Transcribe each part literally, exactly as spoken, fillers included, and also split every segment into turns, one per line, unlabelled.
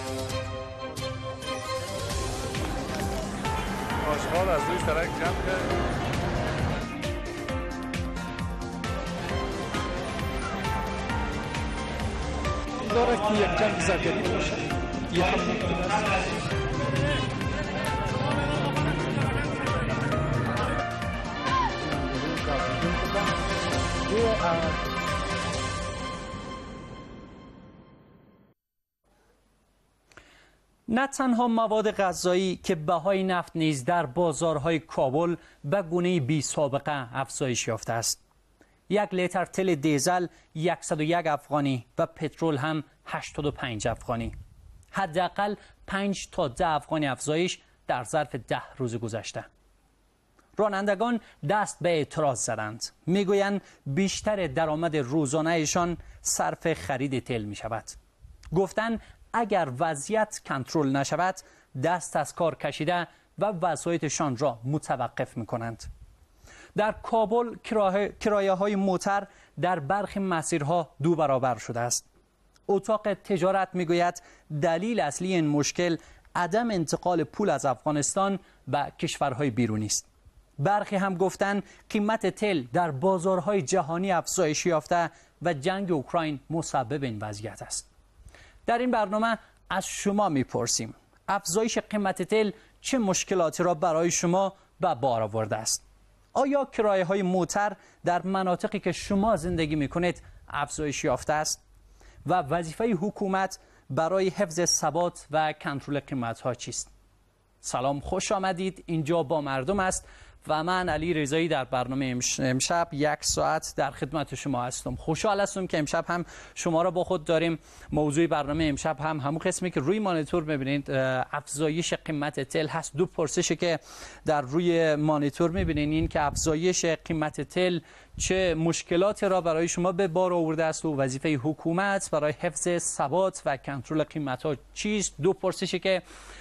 آشغال از روی سرک جمع کرد.
داره که یک جنگ زرگری باشه یه هم ممکن است.
نه تنها مواد غذایی که بهای نفت نیز در بازارهای کابل به گونه بی سابقه افزایش یافته است. یک لیتر تل دیزل صد و یک افغانی و پترول هم هشتاد و پنج افغانی. حداقل پنج تا ده افغانی افزایش در ظرف ده روز گذشته. رانندگان دست به اعتراض زدند. میگویند بیشتر درآمد روزانه‌شان صرف خرید تل می شود. گفتند اگر وضعیت کنترل نشود دست از کار کشیده و وسایطشان را متوقف می کنند. در کابل کرایه های موتر در برخی مسیرها دو برابر شده است. اتاق تجارت می گوید دلیل اصلی این مشکل عدم انتقال پول از افغانستان به کشورهای بیرونی است. برخی هم گفتند قیمت تل در بازارهای جهانی افزایش یافته و جنگ اوکراین مسبب این وضعیت است. در این برنامه از شما میپرسیم افزایش قیمت تل چه مشکلاتی را برای شما به بار آورده است؟ آیا کرایه های موتر در مناطقی که شما زندگی میکنید افزایش یافته است؟ و وظیفه حکومت برای حفظ ثبات و کنترل قیمت ها چیست؟ سلام، خوش آمدید. اینجا با مردم است و من علی رضایی در برنامه امشب یک ساعت در خدمت شما هستم. خوشحال هستم که امشب هم شما را با خود داریم. موضوع برنامه امشب هم همون قسمی که روی مانیتور می‌بینید افزایش قیمت تل هست. دو پرسشی که در روی مانیتور می‌بینید این که افزایش قیمت تل چه مشکلاتی را برای شما به بار آورده است و وظیفه حکومت برای حفظ ثبات و کنترل قیمت‌ها چیست. دو پرسشی که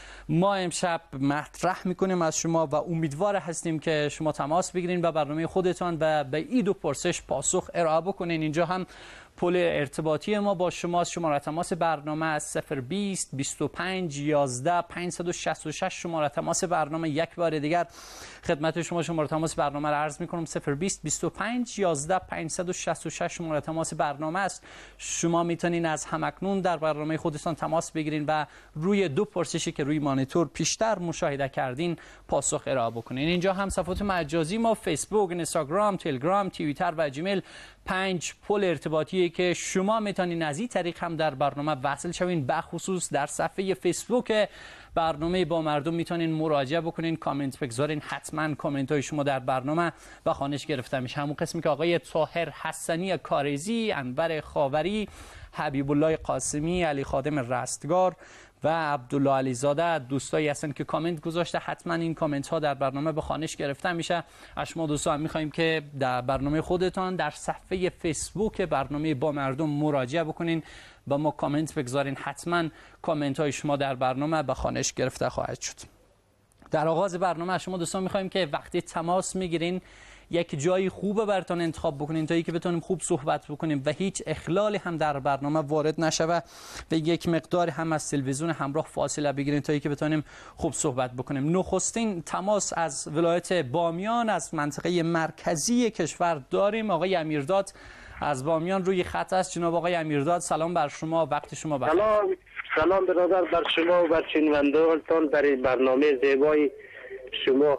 ما امشب مطرح میکنیم از شما و امیدوار هستیم که شما تماس بگیرین با برنامه خودتان و به این دو پرسش پاسخ ارائه بکنین. اینجا هم پل ارتباطی ما با شما شماره تماس برنامه از صفر بیست بیست و پنج یازده پانصد و شصت و شش. شماره تماس برنامه یک بار دیگر خدمت شما شماره تماس برنامه را عرض میکنم صفر بیست بیست و پنج یازده پانصد و شصت و شش شماره تماس برنامه است. شما میتونین از همکنون در برنامه خودتان تماس بگیرین و روی دو پرسشی که روی مانیتور پیشتر مشاهده کردین پاسخ ارائه بکنین. اینجا هم صفحات مجازی ما فیسبوک، اینستاگرام، تلگرام، توییتر و جیمیل پنج پل ارتباطی که شما میتونین از این طریق هم در برنامه وصل شوین. به خصوص در صفحه فیسبوک برنامه با مردم میتونین مراجعه بکنین، کامنت بگذارین. حتما کامنت های شما در برنامه به خوانش گرفته میشه. همون قسمی که آقای طاهر حسنی کارزی، انور خاوری، حبیب الله قاسمی، علی خادم رستگار و عبدالله علیزاده دوستایی هستن که کامنت گذاشته. حتما این کامنت ها در برنامه به خوانش گرفته میشه. از شما دوستان میخوایم که در برنامه خودتان در صفحه فیسبوک برنامه با مردم مراجعه بکنین و ما کامنت بگذارین. حتما کامنت های شما در برنامه به خوانش گرفته خواهد شد. در آغاز برنامه از شما دوستان میخوایم که وقتی تماس میگیرین یک جایی خوبه براتون انتخاب بکنین تا اینکه بتونیم خوب صحبت بکنیم و هیچ اخلالی هم در برنامه وارد نشوه و یک مقدار هم از تلویزیون همراه فاصله بگیرین تا اینکه بتونیم خوب صحبت بکنیم. نخستین تماس از ولایت بامیان از منطقه مرکزی کشور داریم. آقای امیرداد از بامیان روی خط است. جناب آقای امیرداد سلام بر شما، وقت شما بخیر.
سلام سلام برادر بر شما و بر شنوندگانتان در این برنامه زیبای شما.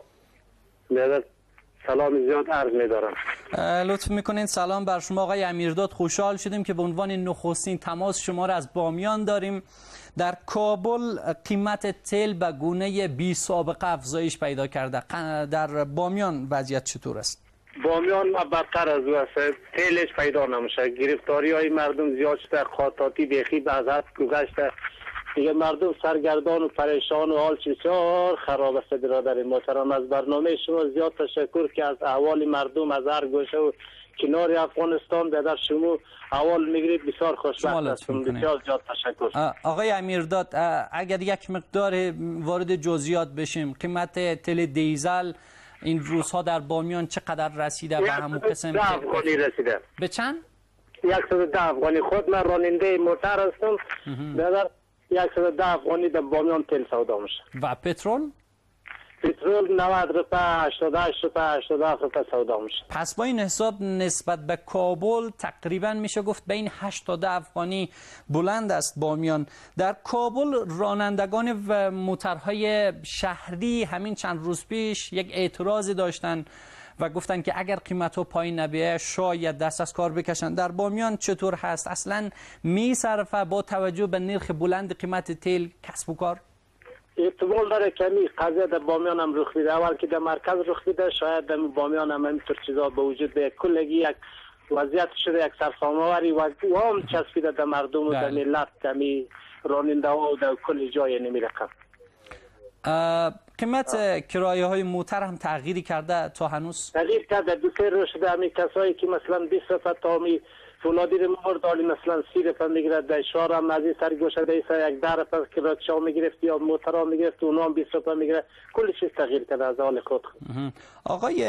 برادر سلام زیاد عرض می‌دارم.
لطف میکنین. سلام بر شما آقای امیرداد. خوشحال شدیم که به عنوان نخستین تماس شما را از بامیان داریم. در کابل قیمت تل به گونه بی سابقه افزایش پیدا کرده. در بامیان وضعیت چطور است؟
بامیان بدتر از او است. تلش پیدا نمیشه. گرفتاری های مردم زیاد شده، خاطاتی بیخی به از حد گذشته. دیگه مردم سرگردان و پریشان و حال بسیار خراب است. برادر محترم از برنامه شما زیاد تشکر که از احوال مردم از هر گوشه و کنار افغانستان به در شما احوال میگیرید. بسیار خوشبخت هستم. بسیار زیاد تشکر.
آقای امیرداد اگر یک مقدار وارد جزئیات بشیم، قیمت تل دیزل این روزها در بامیان چقدر رسیده و همون قسم
ده افغانی رسیده.
به چند؟
صد و ده افغانی. خود من راننده موتر هستم. برادر صد و ده افغانی در بامیان تیل سودا میشه.
و پترول؟
پترول نود روپه، هشتاد و هشت روپه، هشتاد و هفت روپه سودا میشه.
پس با این حساب نسبت به کابل تقریبا میشه گفت بین هشت تا ده افغانی بلند است بامیان. در کابل رانندگان و موترهای شهری همین چند روز پیش یک اعتراضی داشتن و گفتن که اگر قیمت ها پایین نبیه شاید دست از کار بکشن. در بامیان چطور هست؟ اصلا میصرفه با توجه به نرخ بلند قیمت تیل کسب و کار؟
احتمال داره کمی قضیه در بامیان هم رخ میده. اول که در مرکز رخ میده شاید در بامیان هم همینطور چیزا به وجود بیاد. کلگی یک وضعیت شده، یک سرسام‌آوری و هم چسبیده در مردم و در ملت، کمی راننده ها و در کل جای نمی رقم.
قیمت کرایه های موتر هم تغییری کرده تا هنوز؟
تغییر کرده، دو سه روز شده. همین کسایی که مثلا بیست روپه تا می فولادی رو مورد حالی مثلا سی روپه میگیره، در شهر هم از این سر گوشه در یک ده روپه که رکشا میگرفت یا موترها میگرفت اونا هم بیست روپه میگیره. کل چیز تغییر کرده از حال خود.
آقای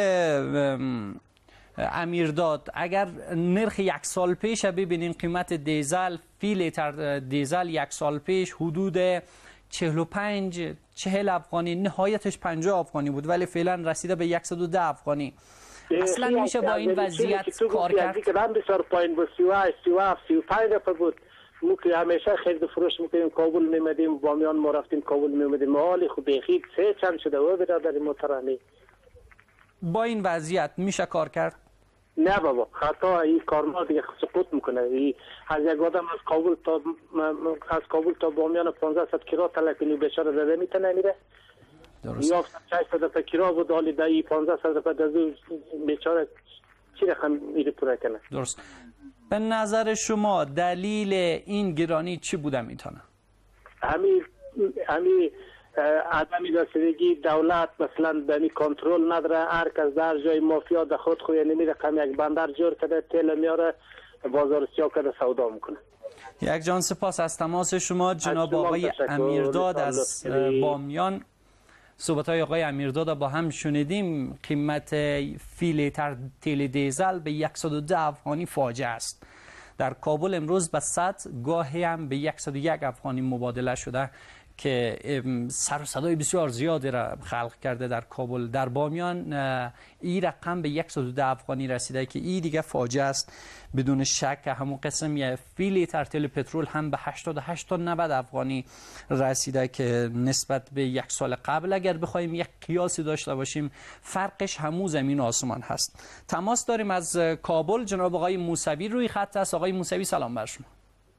امیرداد، اگر نرخ یک سال پیش ببینیم قیمت دیزل فی لیتر دیزل یک سال پیش حدود چهل و پنج چهل افغانی، نهایتش پنجاه افغانی بود، ولی فعلا رسیده به صد و ده افغانی. اصلا میشه با این وضعیت کار کرد؟
که هم بسیار پایین بود، سی و هشت سی و هفت سی و پنج روپه بود. ما که همیشه خرید فروش میکنیم کابل میمدیم، بامیان ما رفتیم کابل میمدیم، حالی خود بخید سه چند شده و برادر محترمی.
با این وضعیت میشه کار کرد؟
نه بابا، خطا این کارما دیگه سقوط میکنه. ای از یک آدم از کابل تا از کابل تا بامیان پانزده صد کیلو تلکنی بیچاره داده میتونه میره.
درست.
یا شصت صد کیلو بود حالی دایی پانزده صد روپه دزو بیچاره چی رقم میره پوره کنه.
درست. به نظر شما دلیل این گرانی چی بوده میتونه؟
همین همین عدم رسیدگی دولت مثلا دمی کنترل نداره. هر کس در جای مافیا در خود خوی نمیره، کم یک بندر جور کرده تیل میاره بازار سیاه کرده سودا میکنه.
یک جان سپاس از تماس شما جناب آقای امیرداد از بامیان. صحبت های آقای امیرداد با هم شنیدیم. قیمت فی لیتر تیل دیزل به صد و ده افغانی فاجعه است. در کابل امروز به صد، گاهی هم به صد و یک افغانی مبادله شده که سر و صدای بسیار زیادی را خلق کرده در کابل. در بامیان این رقم به صد و ده افغانی رسیده که این دیگه فاجعه است بدون شک. همون قسم یه فی لیتر تیل پترول هم به هشتاد و هشت تا نود افغانی رسیده که نسبت به یک سال قبل اگر بخوایم یک قیاسی داشته باشیم فرقش همون زمین و آسمان هست. تماس داریم از کابل. جناب آقای موسوی روی خط است. آقای موسوی سلام بر شما.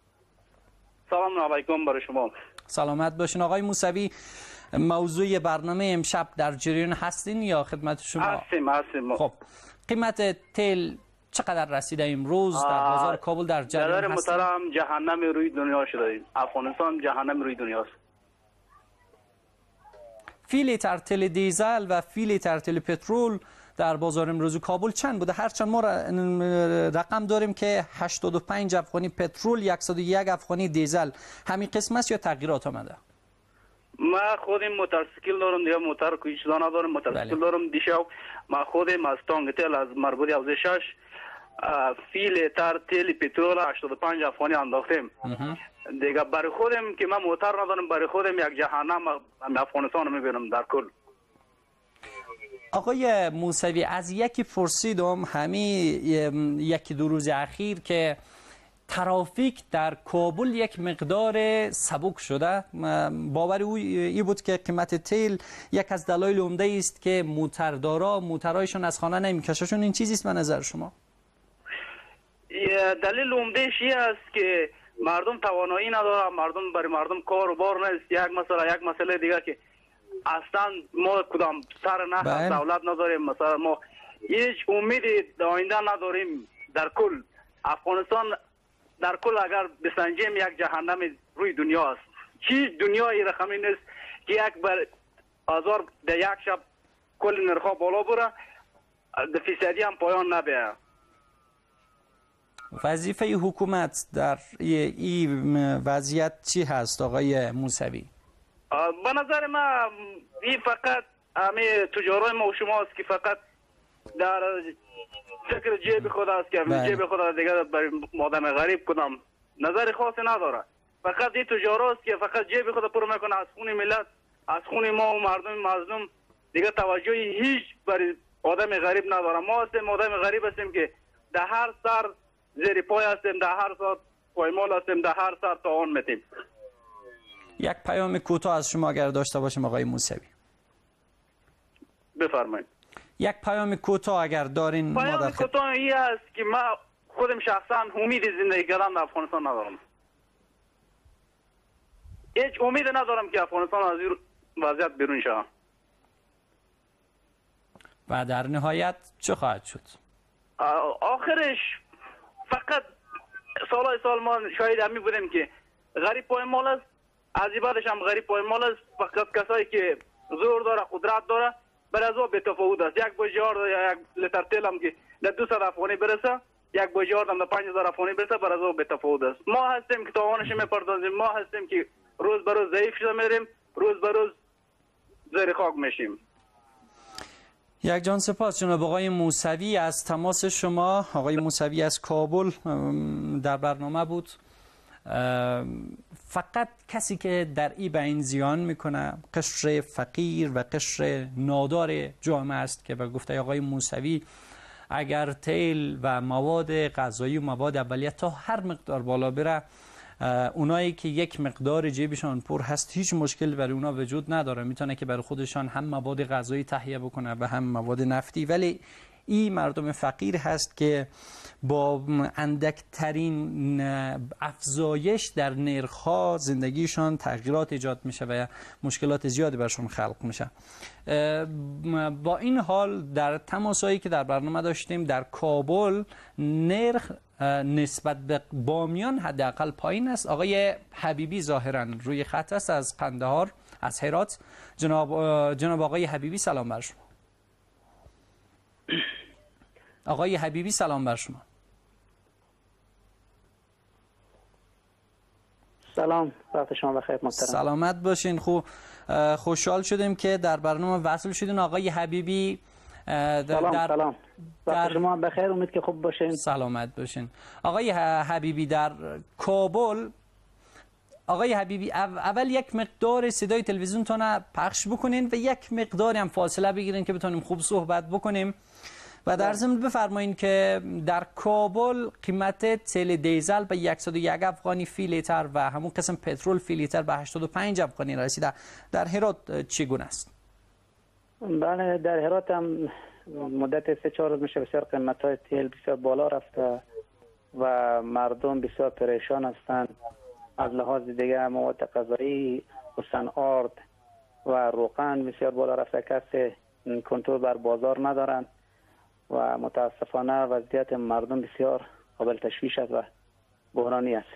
سلام علیکم بر شما.
سلامت باشین آقای موسوی. موضوع برنامه امشب در جریان هستین یا خدمت شما؟
هستیم هستیم.
خب قیمت تیل چقدر رسیده امروز در بازار کابل در جریان هستین؟
محترم جهنم روی دنیا شده. افغانستان جهنم روی دنیاست.
فی لیتر تیل دیزل و فی لیتر تیل پترول در بازار امروز کابل چند بوده؟ هرچند ما رقم داریم که هشتاد و پنج افغانی پترول، صد و یک افغانی دیزل. همین قسم است یا تغییرات آمده؟
ما خودم موتورسیکل دارم، دیگه موتور کوچ دانه دارم، موتورسیکل
بله.
دارم. دیشب ما خودم از تانگ تیل از مربوطی حوزه شش فی لیتر تیل پترول هشتاد و پنج افغانی انداختیم. دیگه برای خودم که من موتور ندارم، برای خودم یک جهنم افغانستان میبینم در کل.
آقای موسوی از یکی پرسیدم همین یکی دو روز اخیر که ترافیک در کابل یک مقدار سبک شده. باور او ای بود که قیمت تیل یک از دلایل عمده است که موتردارا موترایشون از خانه نمیکششون. این چیزی است به نظر شما؟
دلیل عمده شی است که مردم توانایی نداره، مردم برای مردم کار و بار نیست. یک مسئله یک مسئله دیگه که اصلا ما کدام سر نه دولت نداریم. مثلا ما هیچ امیدی آینده نداریم. در کل افغانستان در کل اگر بسنجیم یک جهنم روی دنیا است. چیز دنیای رقمی نیست که یک بر هزار در یک شب کل نرخ بالا بره، در فیصدی هم پایان نبیه.
وظیفه حکومت در این وضعیت چی هست آقای موسوی؟
به نظر من این فقط همه تجارای ما و شما است که فقط در فکر جیب خود است که جیب خود دیگه برای آدم غریب کدام نظر خاصی نداره. فقط این تجاراست که فقط جیب خود پر میکنه از خون ملت، از خون ما و مردم مظلوم. دیگه توجهی هیچ برای آدم غریب نداره. ما هستیم آدم غریب هستیم که در هر سر زیر پای هستیم، در هر سر پایمال هستیم، در هر سر تعاون میتیم.
یک پیام کوتاه از شما اگر داشته باشیم آقای موسوی.
بفرمایید.
یک پیام کوتاه اگر دارین.
پیام کوتاه این است که ما خودم شخصا امید زندگی کردن در افغانستان ندارم. هیچ امید ندارم که افغانستان از این وضعیت بیرون شه.
و در نهایت چه خواهد شد؟
آخرش فقط سالهای سال ما شاید همی بودیم که غریب پایمال است، از این بعدش هم غریب پایمال است. فقط کسایی که زور داره، قدرت داره، بر از او بی‌تفاوت است. یک بجار یا یک لیتر تیل هم که در دویست افغانی برسه، یک بجار هم در پنج هزار افغانی برسه، بر از او بی‌تفاوت است. ما هستیم که تاوانش میپردازیم، ما هستیم که روز به روز ضعیف شده میریم، روز به روز زیر خاک میشیم.
یک جان سپاس جناب آقای موسوی از تماس شما. آقای موسوی از کابل در برنامه بود. فقط کسی که در ای به این زیان میکنه قشر فقیر و قشر نادار جامعه است که به گفته آقای موسوی اگر تیل و مواد غذایی و مواد اولیه تا هر مقدار بالا بره، اونایی که یک مقدار جیبشان پر هست هیچ مشکل برای اونا وجود نداره، میتونه که برای خودشان هم مواد غذایی تهیه بکنه و هم مواد نفتی. ولی این مردم فقیر هست که با اندکترین افزایش در نرخ‌ها زندگیشان تغییرات ایجاد میشه و مشکلات زیادی برشون خلق میشه. با این حال در تماسایی که در برنامه داشتیم در کابل نرخ نسبت به بامیان حداقل پایین است. آقای حبیبی ظاهرا روی خط است از قندهار، از هرات. جناب جناب آقای حبیبی سلام بر شما. آقای حبیبی سلام بر شما.
سلام، وقت شما بخیر محترم.
سلامت باشین. خوب خوشحال شدیم که در برنامه وصل شدین آقای حبیبی. در
سلام
در
سلام. وقت شما بخیر، امید که خوب باشین.
سلامت باشین. آقای حبیبی در کابل، آقای حبیبی اول یک مقدار صدای تلویزیونتون پخش بکنین و یک مقداری هم فاصله بگیرین که بتونیم خوب صحبت بکنیم. و در ضمن بفرمایین که در کابل قیمت تل دیزل به صد و یک افغانی فی لیتر و همون قسم پترول فی لیتر به هشتاد و پنج افغانی رسیده. در هرات چگونه است؟
بله، در هرات هم مدت سه چهار روز میشه بسیار قیمت های تیل بسیار بالا رفته و مردم بسیار پریشان هستند. از لحاظ دیگه مواد غذایی و صنعات و روغن بسیار بالا رفته، کسی کنترل بر بازار ندارند و متاسفانه وضعیت مردم بسیار قابل تشویش است و بحرانی است.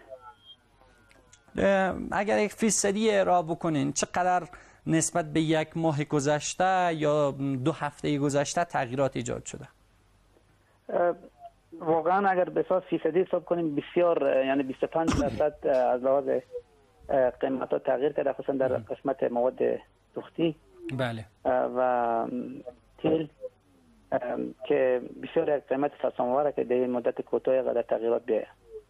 اگر یک فیصدی ارائه بکنین چقدر نسبت به یک ماه گذشته یا دو هفته گذشته تغییرات ایجاد شده؟
واقعا اگر به اساس فیصدی حساب کنیم بسیار، یعنی بیست و پنج درصد از لحاظ قیمت تغییر کرده، خصوصا در قسمت مواد سوختی
بله
و تیل که بسیار قیمت فسانواره که در این مدت کوتاه قدر تغییرات بیاید.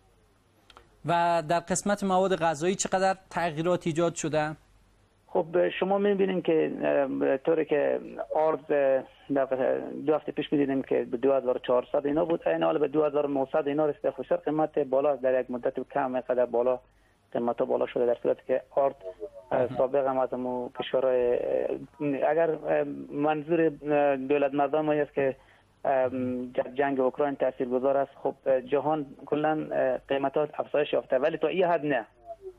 و در قسمت مواد غذایی چقدر تغییرات ایجاد شده؟
خب شما می‌بینید که طوری که عرض دو هفته پیش می‌دیدیم که به دو هزار و چهارصد اینا بود، این حال به دو هزار و نهصد اینا رسیده. خصوصا قیمت بالا در یک مدت کم قدر بالا قیمت بالا شده، در صورتی که عرض سابق هم از مو کشورهای، اگر منظور دولت مردم است که جنگ اوکراین تاثیرگذار است، خب جهان کلا قیمتات افزایش یافته، ولی تا این حد نه.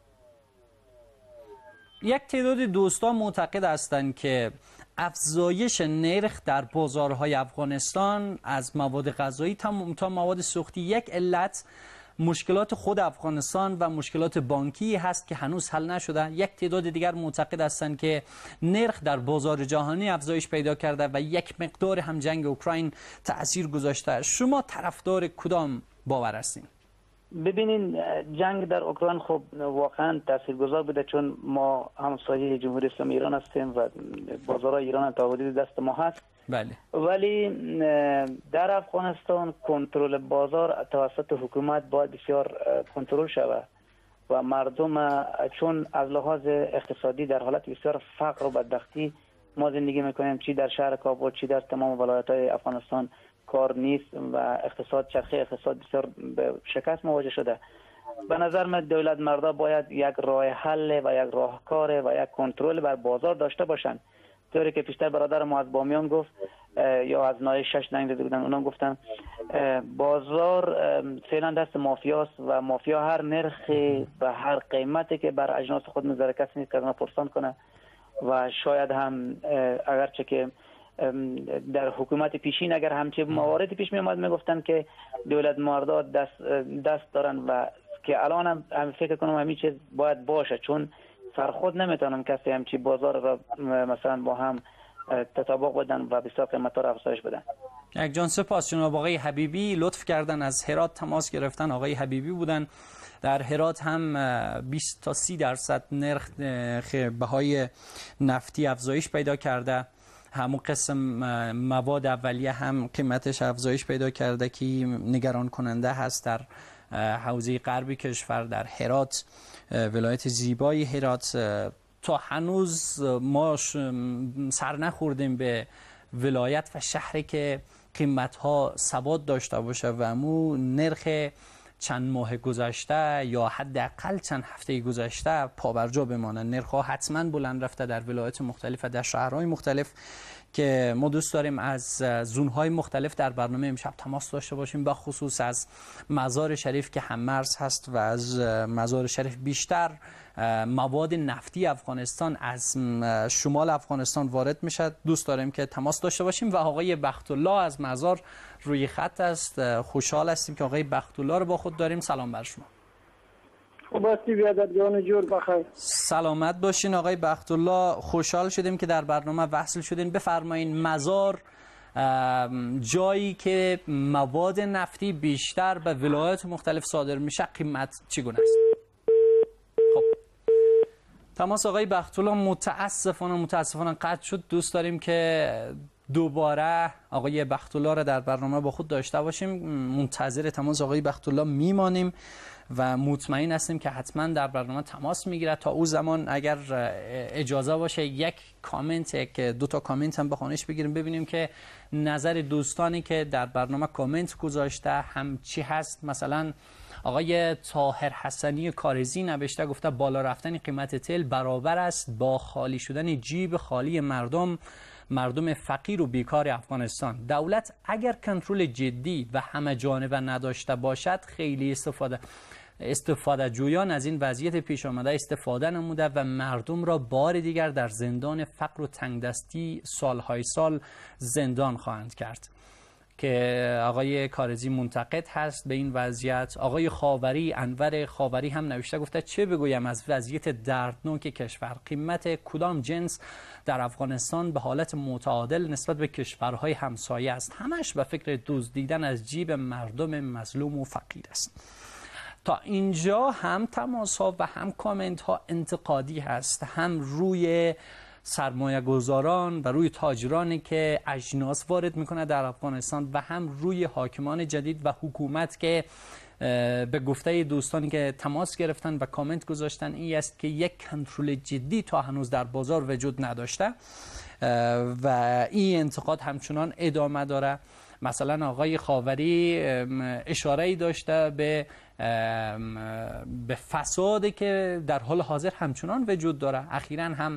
یک تعداد دوستان معتقد هستند که افزایش نرخ در بازارهای افغانستان از مواد غذایی تا مواد سوختی یک علت مشکلات خود افغانستان و مشکلات بانکی هست که هنوز حل نشده. یک تعداد دیگر معتقد هستند که نرخ در بازار جهانی افزایش پیدا کرده و یک مقدار هم جنگ اوکراین تأثیر گذاشته. شما طرفدار کدام باور هستین؟
ببینین، جنگ در اوکراین خب واقعا تاثیرگذار بوده، چون ما همسایه جمهوری اسلامی ایران هستیم و بازارهای ایران تا حدود دست ما هست.
بله.
ولی در افغانستان کنترل بازار توسط حکومت باید بسیار کنترل شود و مردم چون از لحاظ اقتصادی در حالت بسیار فقر و بدبختی ما زندگی میکنیم، چی در شهر کابل چی در تمام ولایت‌های افغانستان کار نیست و اقتصاد چرخه اقتصاد بسیار به شکست مواجه شده. به نظر من دولت مردا باید یک راه حل و یک راهکار و یک کنترل بر بازار داشته باشند، طوری که پیشتر برادر ما از بامیان گفت یا از نای شش زنگ زده بودن، اونا گفتن بازار فعلا دست مافیاست و مافیا هر نرخی و هر قیمتی که بر اجناس خود میذاره کسی نیست که از ما پرسان کنه. و شاید هم اگرچه که در حکومت پیشین اگر همچه مواردی پیش می اومد میگفتن که دولت مردا دست دست دارن و که الان هم, هم فکر کنم همین چیز باید باشه، چون سرخود نمیتونن کسی همچی بازار را مثلا با هم تطابق بدن و بسیار قیمتا را افزایش بدن.
یک جان سپاس جناب آقای حبیبی لطف کردن از هرات تماس گرفتن. آقای حبیبی بودن در هرات هم بیست تا سی درصد نرخ بهای نفتی افزایش پیدا کرده، همون قسم مواد اولیه هم قیمتش افزایش پیدا کرده که نگران کننده هست. در حوزه غربی کشور در هرات، ولایت زیبای هرات، تا هنوز ما سر نخوردیم به ولایت و شهری که قیمت‌ها ثبات داشته باشه و امو نرخ چند ماه گذشته یا حداقل چند هفته گذشته پابرجا بمانه. نرخ‌ها حتما بلند رفته در ولایت مختلف و در شهرهای مختلف که ما دوست داریم از زونهای مختلف در برنامه امشب تماس داشته باشیم، به خصوص از مزار شریف که هم مرز هست و از مزار شریف بیشتر مواد نفتی افغانستان از شمال افغانستان وارد میشه. دوست داریم که تماس داشته باشیم و آقای بختالله از مزار روی خط است. خوشحال هستیم که آقای بختالله رو با خود داریم. سلام بر شما.
خوب هستی بیادرگان جور بخیر.
سلامت باشین آقای بختالله، خوشحال شدیم که در برنامه وصل شدین. بفرمایین مزار جایی که مواد نفتی بیشتر به ولایات مختلف صادر میشه قیمت چگونه است؟ خب تماس آقای بختالله متاسفانه متاسفانه قطع شد. دوست داریم که دوباره آقای بختالله را در برنامه با خود داشته باشیم. منتظر تماس آقای بختالله میمانیم و مطمئن هستیم که حتما در برنامه تماس میگیره. تا او زمان اگر اجازه باشه یک کامنت، یک دو تا کامنت هم بخوانش بگیریم ببینیم که نظر دوستانی که در برنامه کامنت گذاشته هم چی هست. مثلا آقای طاهر حسنی کارزی نوشته، گفته بالا رفتن قیمت تل برابر است با خالی شدن جیب خالی مردم مردم فقیر و بیکار افغانستان. دولت اگر کنترل جدی و همه جانبه نداشته باشد خیلی استفاده استفاده جویان از این وضعیت پیش آمده استفاده نموده و مردم را بار دیگر در زندان فقر و تنگدستی سالهای سال زندان خواهند کرد. که آقای کارزی منتقد هست به این وضعیت. آقای خاوری، انور خاوری هم نوشته، گفته چه بگویم از وضعیت دردناک کشور، قیمت کدام جنس در افغانستان به حالت متعادل نسبت به کشورهای همسایه است، همش به فکر دزدیدن از جیب مردم مظلوم و فقیر است. تا اینجا هم تماس ها و هم کامنت ها انتقادی هست، هم روی سرمایه گذاران و روی تاجرانی که اجناس وارد میکنه در افغانستان و هم روی حاکمان جدید و حکومت که به گفته دوستانی که تماس گرفتن و کامنت گذاشتن این است که یک کنترل جدی تا هنوز در بازار وجود نداشته و این انتقاد همچنان ادامه داره. مثلا آقای خاوری اشاره ای داشته به به فسادی که در حال حاضر همچنان وجود داره. اخیراً هم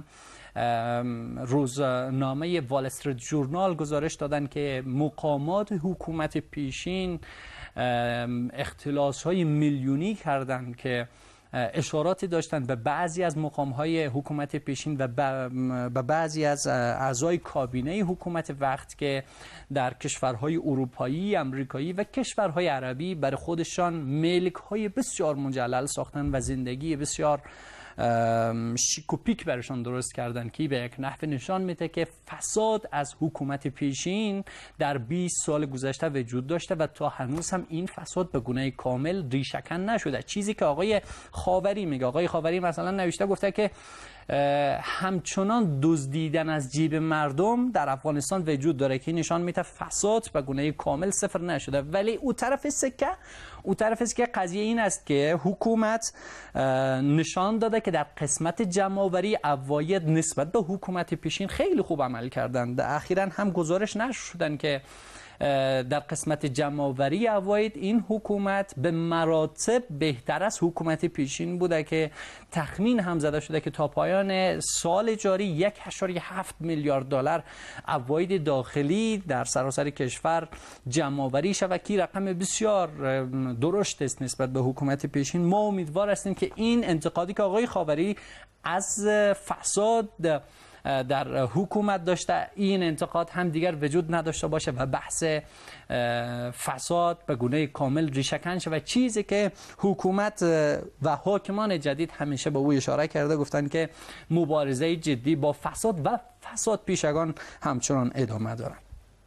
روزنامه وال استریت ژورنال گزارش دادن که مقامات حکومت پیشین اختلاس‌های میلیونی کردن که اشاراتی داشتن به بعضی از مقام‌های حکومت پیشین و به بعضی از اعضای کابینه حکومت وقت که در کشورهای اروپایی، امریکایی و کشورهای عربی برای خودشان ملک‌های بسیار مجلل ساختن و زندگی بسیار شیک و پیک برشان درست کردن که به یک نحو نشان میده که فساد از حکومت پیشین در بیست سال گذشته وجود داشته و تا هنوز هم این فساد به گونه کامل ریشه‌کن نشده. چیزی که آقای خاوری میگه، آقای خاوری مثلا نوشته گفته که همچنان دزدیدن از جیب مردم در افغانستان وجود داره که نشان میده فساد به گونه کامل صفر نشده. ولی او طرف سکه او طرف سکه قضیه این است که حکومت نشان داده که در قسمت جمع‌آوری عواید نسبت به حکومت پیشین خیلی خوب عمل کردند. اخیراً هم گزارش نشر شدن که در قسمت جمع‌آوری عواید این حکومت به مراتب بهتر از حکومت پیشین بوده که تخمین هم زده شده که تا پایان سال جاری یک و هفت میلیارد دلار عواید داخلی در سراسر کشور جمع‌آوری شود که رقم بسیار درشت است نسبت به حکومت پیشین. ما امیدوار هستیم که این انتقادی که آقای خاوری از فساد در حکومت داشته این انتقاد هم دیگر وجود نداشته باشه و بحث فساد به گونه کامل ریشه‌کن شه و چیزی که حکومت و حاکمان جدید همیشه به او اشاره کرده، گفتن که مبارزه جدی با فساد و فساد پیشگان همچنان ادامه داره.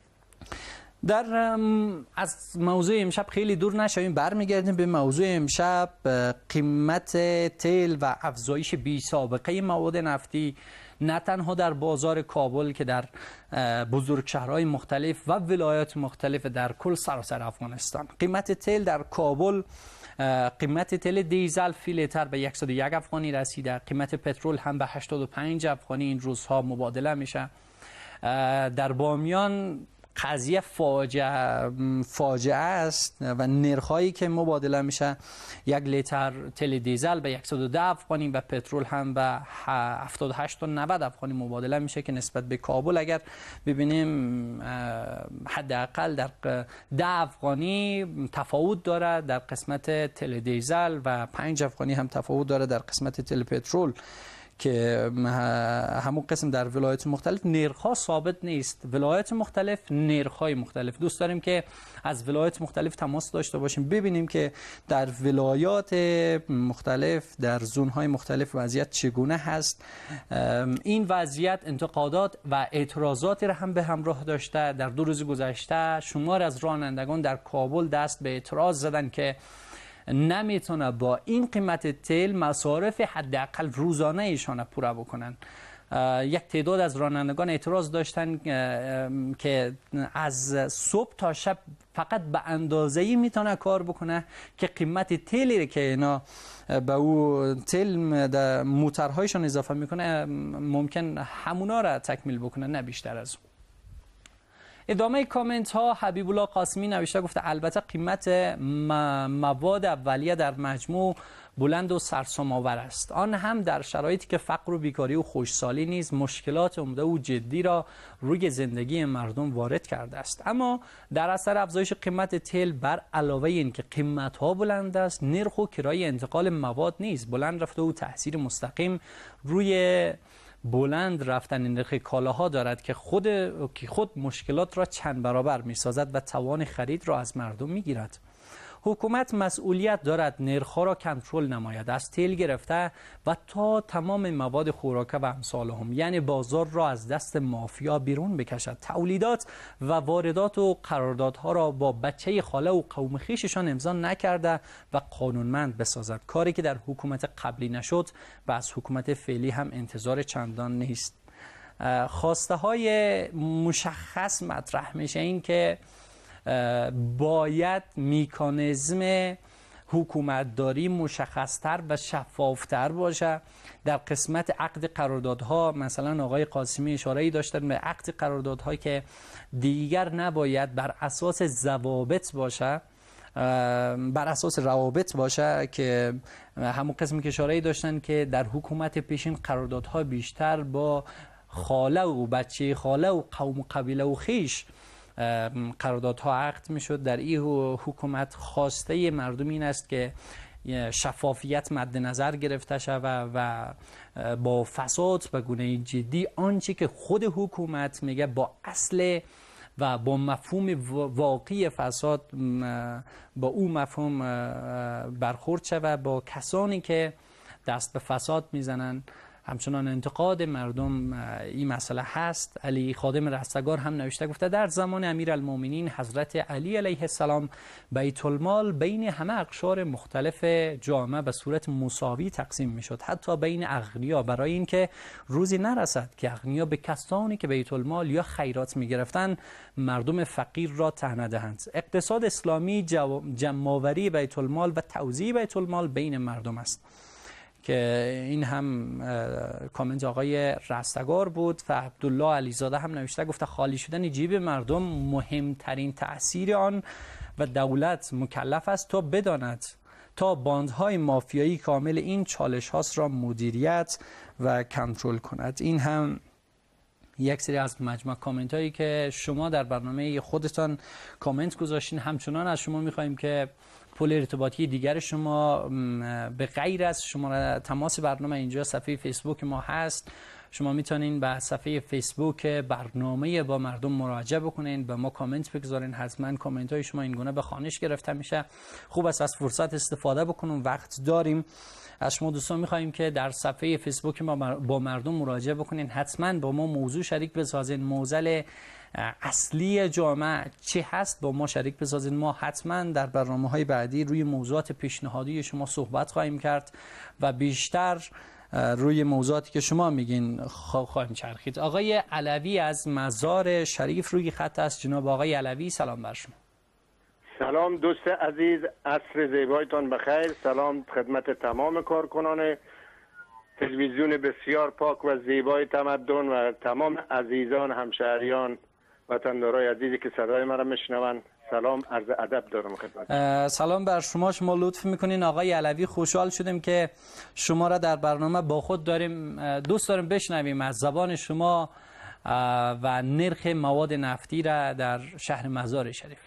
در از موضوع امشب خیلی دور نشویم، برمیگردیم به موضوع امشب. قیمت تیل و افزایش بی سابقه مواد نفتی نه تنها در بازار کابل که در بزرگ شهرهای مختلف و ولایات مختلف در کل سراسر افغانستان. قیمت تیل در کابل، قیمت تیل دیزل فی لیتر به صد و یک افغانی رسیده، قیمت پترول هم به هشتاد و پنج افغانی این روزها مبادله میشه. در بامیان قضیه فاجعه فاجعه است و نرخ‌هایی که مبادله میشه، یک لیتر تل دیزل به صد و ده افغانی و پترول هم به هفتاد و هشت تا نود افغانی مبادله میشه که نسبت به کابل اگر ببینیم حداقل در ده افغانی تفاوت داره در قسمت تل دیزل و پنج افغانی هم تفاوت داره در قسمت تل پترول که همون قسم در ولایات مختلف نرخ‌ها ثابت نیست. ولایات مختلف نرخ‌های مختلف. دوست داریم که از ولایات مختلف تماس داشته باشیم، ببینیم که در ولایات مختلف در زون‌های مختلف وضعیت چگونه هست. این وضعیت انتقادات و اعتراضاتی را هم به همراه داشته. در دو روز گذشته شمار از رانندگان در کابل دست به اعتراض زدن که نمیتونه با این قیمت تیل مصارف حداقل روزانه ایشان پورا بکنن. یک تعداد از رانندگان اعتراض داشتن که از صبح تا شب فقط به اندازه‌ای میتونه کار بکنه که قیمت تیلی که اینا به او تیل در موترهایشان اضافه میکنه ممکن همونا را تکمیل بکنه، نه بیشتر از اون. ادامه کامنت ها حبیب الله قاسمی نوشته، گفته البته قیمت مواد اولیه در مجموع بلند و سرسام آور است، آن هم در شرایطی که فقر و بیکاری و خشکسالی نیز مشکلات عمده و جدی را روی زندگی مردم وارد کرده است. اما در اثر افزایش قیمت تیل بر علاوه این که قیمت ها بلند است، نرخ و کرایه انتقال مواد نیز بلند رفته و تاثیر مستقیم روی بلند رفتن نرخ کالاها دارد که خود که خود مشکلات را چند برابر می سازد و توان خرید را از مردم می گیرد. حکومت مسئولیت دارد نرخ‌ها را کنترل نماید، از تیل گرفته و تا تمام مواد خوراکه و امثالهم، یعنی بازار را از دست مافیا بیرون بکشد، تولیدات و واردات و قراردادها را با بچه خاله و قوم خویششان امضا نکرده و قانونمند بسازد، کاری که در حکومت قبلی نشد و از حکومت فعلی هم انتظار چندان نیست. خواسته های مشخص مطرح میشه، این که باید میکانیزم حکومتداری مشخصتر و شفافتر باشه. در قسمت عقد قراردادها مثلا آقای قاسمی اشاره‌ای داشتن به عقد قراردادهایی که دیگر نباید بر اساس ضوابط باشه، بر اساس روابط باشه، که همون قسمی که اشاره‌ای داشتن که در حکومت پیشین قراردادها بیشتر با خاله و بچه خاله و قوم و قبیله و خیش قراردادها عقد میشد. در این حکومت خواسته مردم این است که شفافیت مد نظر گرفته شود و با فساد به گونه جدی آنچه که خود حکومت میگه با اصل و با مفهوم واقعی فساد با او مفهوم برخورد شود، با کسانی که دست به فساد میزنن همچنان انتقاد مردم این مسئله هست. علی خادم رستگار هم نوشته گفته در زمان امیرالمومنین حضرت علی علیه السلام بیت المال بین همه اقشار مختلف جامعه به صورت مساوی تقسیم میشد، حتی بین اغنیا، برای اینکه روزی نرسد که اغنیا به کسانی که بیت المال یا خیرات میگرفتن مردم فقیر را طعنه دهند. اقتصاد اسلامی جمع‌آوری بیت المال و توزیع بیت المال بین مردم است، که این هم کامنت آقای رستگار بود. و عبدالله علیزاده هم نوشته گفته خالی شدن جیب مردم مهمترین تأثیر آن و دولت مکلف است تا بداند تا باندهای مافیایی کامل این چالش هاست را مدیریت و کنترل کند. این هم یک سری از مجموع کامنت هایی که شما در برنامه خودتان کامنت گذاشتین. همچنان از شما میخواییم که پول ارتباطی دیگر شما به غیر از شماره تماس برنامه اینجا صفحه فیسبوک ما هست، شما میتونین به صفحه فیسبوک برنامه با مردم مراجعه بکنین، به ما کامنت بگذارین. حتما کامنت های شما این گونه به خوانش گرفته میشه. خوب است از فرصت استفاده بکنیم، وقت داریم. از شما دوستان میخواییم که در صفحه فیسبوک ما با مردم مراجعه بکنین، حتما با ما موضوع شریک بسازین، موزل اصلی جامعه چی هست با ما شریک بسازین. ما حتما در برنامه‌های بعدی روی موضوعات پیشنهادی شما صحبت خواهیم کرد و بیشتر روی موضوعاتی که شما میگین خواهیم چرخید. آقای علوی از مزار شریف روی خط است. جناب آقای علوی سلام بر شما.
سلام دوست عزیز، عصر زیبایتان بخیر. سلام خدمت تمام کارکنان تلویزیون بسیار پاک و زیبای تمدن و تمام عزیزان همشهریان وطندارای عزیزی که صدای مرا میشنون. سلام، عرض ادب دارم خدمت.
سلام بر شما. شما لطف میکنین آقای علوی، خوشحال شدیم که شما را در برنامه با خود داریم. دوست داریم بشنویم از زبان شما و نرخ مواد نفتی را در شهر مزار شریف.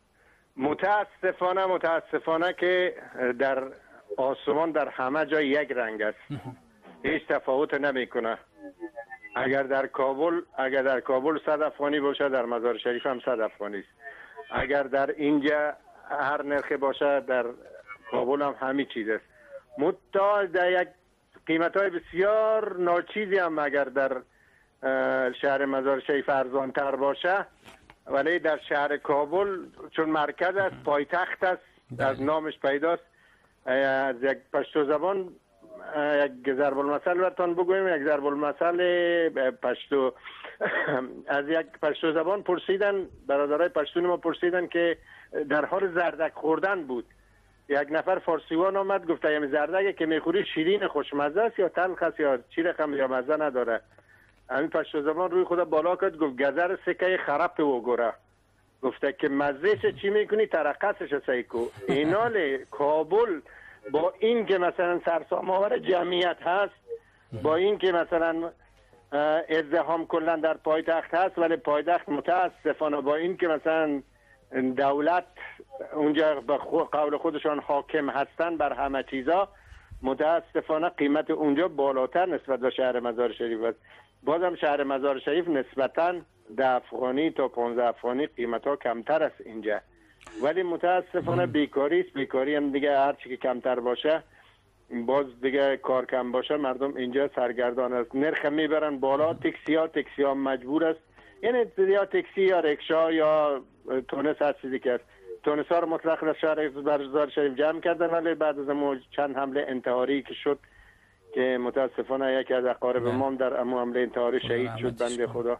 متاسفانه متاسفانه که در آسمان در همه جای یک رنگ است، هیچ تفاوت نمیکنه. اگر در کابل اگر در کابل صد افغانی باشه، در مزار شریف هم صد افغانی است. اگر در اینجا هر نرخ باشه، در کابل هم همین چیز است. متا در یک قیمت های بسیار ناچیزی هم اگر در شهر مزار شریف ارزان تر باشه، ولی در شهر کابل چون مرکز است، پایتخت است، از نامش پیداست. از یک پشتو زبان یک ضرب المثل براتون بگویم. یک ضرب المثل پشتو از یک پشتو زبان پرسیدن، برادرای پشتون ما پرسیدن که در حال زردک خوردن بود. یک نفر فارسیوان آمد گفت این زردک که میخوری شیرین خوشمزه است یا تلخ است یا چی رقم یا مزه نداره؟ همین پشتو زبان روی خود بالا کرد گفت گذر سکه خراب و گوره. گفته که مزهش چی میکنی؟ ترقصش سیکو. اینال کابل با این که مثلا سرسام آور جمعیت هست، با این که مثلا ازدحام کلا در پایتخت هست، ولی پایتخت متاسفانه با این که مثلا دولت اونجا به قول خودشان حاکم هستن بر همه چیزا، متاسفانه قیمت اونجا بالاتر نسبت به شهر مزار شریف است. بازم شهر مزار شریف نسبتاً ده افغانی تا پانزده افغانی قیمت ها کمتر است اینجا، ولی متاسفانه بیکاری است. بیکاری هم دیگه هر چی که کمتر باشه، باز دیگه کار کم باشه، مردم اینجا سرگردان است. نرخ میبرن بالا. تاکسی ها تاکسی ها مجبور است، یعنی یا تاکسی یا رکشا یا تونس هر چیزی که است. تونس ها رو مطلق در شهر مزار شریف جمع کردن، ولی بعد از امو چند حمله انتحاری که شد که متاسفانه یکی از اقارب ما در امو حمله انتحاری شهید شد، بنده خدا.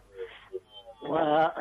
و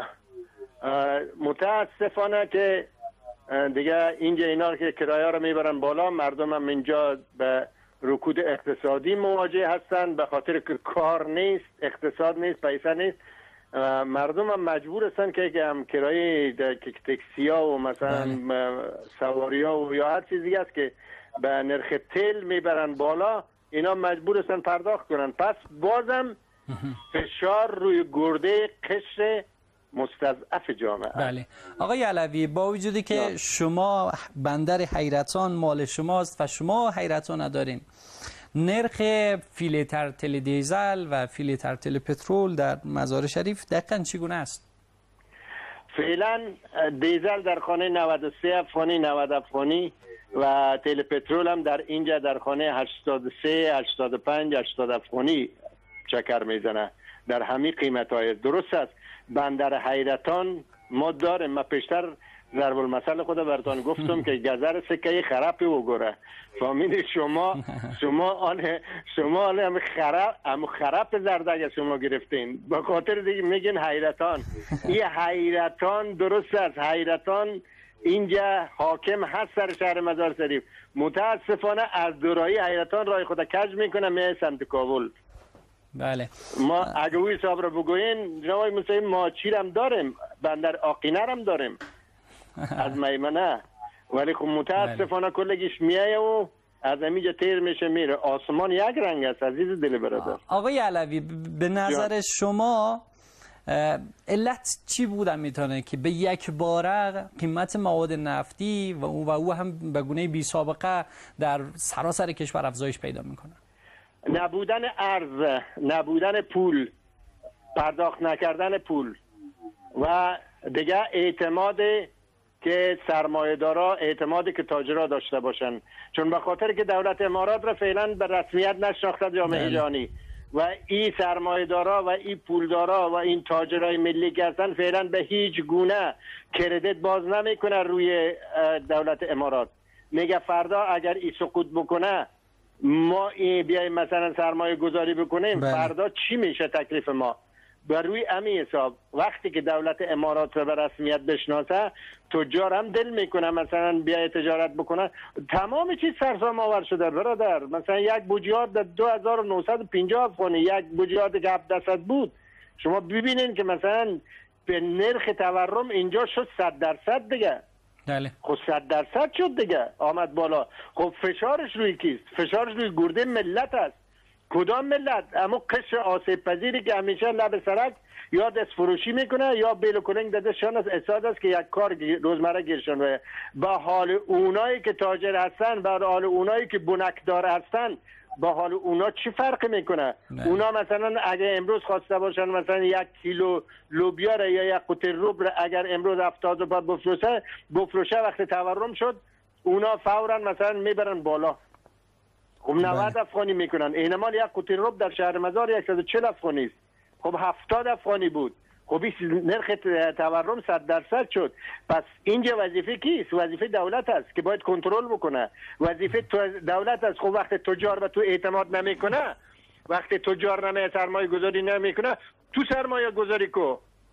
متاسفانه که دیگه اینجا اینا که کرایه رو میبرن بالا، مردم هم اینجا به رکود اقتصادی مواجه هستن به خاطر که کار نیست، اقتصاد نیست، پیسه نیست. مردم هم مجبور هستن که هم کرایه تاکسی ها و مثلا سواری ها و یا هر چیزی است که به نرخ تیل میبرن بالا، اینا مجبور هستن پرداخت کنن. پس بازم فشار روی گرده قشر مستضعف جامعه.
بله آقای علوی، با وجودی که یا. شما بندر حیرتان مال شماست و شما حیرتان ندارین، نرخ فیلتر تل دیزل و فیلتر تل پترول در مزار شریف دقیقاً چگونه است؟
فعلا دیزل در خانه نود و سه افغانی، نود افغانی و تیل پترول هم در اینجا در خانه هشتاد و سه هشتاد و پنج هشتاد افغانی چکر میزنه در همین قیمت های. درست است بندر حیرتان ما داریم. ما پیشتر ضرب المثل خود براتون گفتم که گذر سکه خرابی وګوره فهمیدید شما شما آن شما آن هم خراب هم خراب زردگ شما گرفتین به خاطر دیگه میگین حیرتان. این حیرتان درست است. حیرتان اینجا حاکم هست سر شهر مزار شریف. متاسفانه از دورایی حیرتان راه خود کج میکنه می سمت کابل.
بله
ما اگه اوی حساب رو بگوین جناب موسوی ما چیرم داریم بندر آقینه هم داریم از میمنه ولی خب متاسفانه کلگیش میایه و از همینجا تیر میشه میره. آسمان یک رنگ است عزیز دل برادر.
آقای علوی به نظر شما علت چی بوده میتونه که به یک باره قیمت مواد نفتی و او, و او هم به گونه بی سابقه در سراسر کشور افزایش پیدا میکنه؟
نبودن ارز، نبودن پول، پرداخت نکردن پول و دیگه اعتماد که سرمایه‌دارا اعتمادی که تاجرها داشته باشن. چون به خاطر که دولت امارات را فعلا به رسمیت نشناخته جامعه جهانی و این سرمایه‌دارا و این پولدارا و این تاجرای ملی که هستن فعلا به هیچ گونه کردیت باز نمیکنه روی دولت امارات. میگه فردا اگر این سقوط بکنه ما این بیایم مثلا سرمایه گذاری بکنیم بله. فردا چی میشه تکلیف ما؟ بر روی امی حساب وقتی که دولت امارات رو به رسمیت بشناسه تجار هم دل میکنه مثلا بیای تجارت بکنه. تمام چیز سرسام آور شده برادر. مثلا یک بوجیات در دو هزار و نهصد و پنجاه افغانی یک بوجیات که هفتصد بود. شما ببینین که مثلا به نرخ تورم اینجا شد صد درصد دیگه.
بله.
خب صد درصد شد دیگه آمد بالا. خب فشارش روی کیست؟ فشارش روی گرده ملت است. کدام ملت؟ اما قشر آسیب پذیری که همیشه لب سرک یا دست فروشی میکنه یا بیل کننگ دادشان از احساس است که یک کار روزمره گیرشان روی. به حال اونایی که تاجر هستن به حال اونایی که بنکدار هستن با حال اونا چی فرق میکنه؟ نه. اونا مثلا اگه امروز خواسته باشن مثلا یک کیلو لوبیا یا یک قوطی روبل اگر امروز هفتاد روپیه بفروشه بفروشه وقتی تورم شد اونا فورا مثلا میبرن بالا. خب نود افغانی میکنن. اینما یک قوطی روبل در شهر مزار صد و چهل افغانی است. خب هفتاد افغانی بود. خب نرخ تورم صد درصد شد. پس اینجا وظیفه کیست؟ وظیفه دولت است که باید کنترل بکنه. وظیفه دولت است. خب وقتی تجار به تو اعتماد نمیکنه وقتی تجار نمی سرمایه گذاری نمیکنه تو سرمایه گذاری کو.